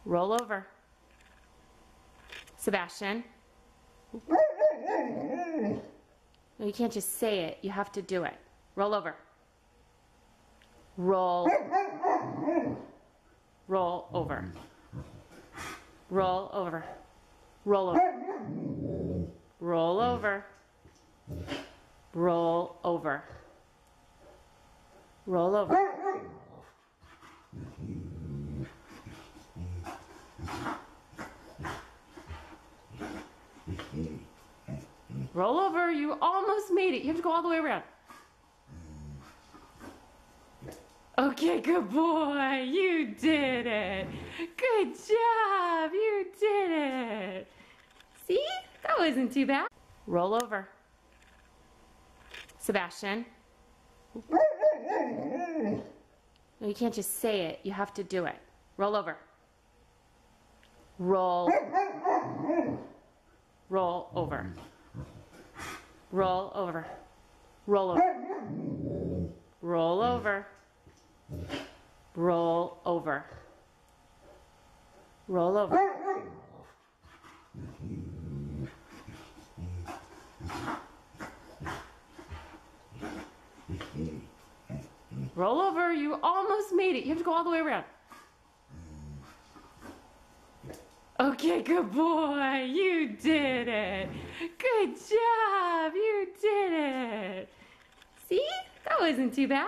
Roll over. Sebastian. No, you can't just say it. You have to do it. Roll over. Roll. Roll over. Roll over. Roll over. Roll over. Roll over. Roll over. Roll over. You almost made it. You have to go all the way around. Okay, good boy. You did it. Good job. You did it. See? That wasn't too bad. Roll over. Sebastian. No, you can't just say it. You have to do it. Roll over. Roll. Roll over. Roll over. Roll over. Roll over. Roll over. Roll over. Roll over. You almost made it. You have to go all the way around. Okay, good boy. You did it. Good job. You did it. See? That wasn't too bad.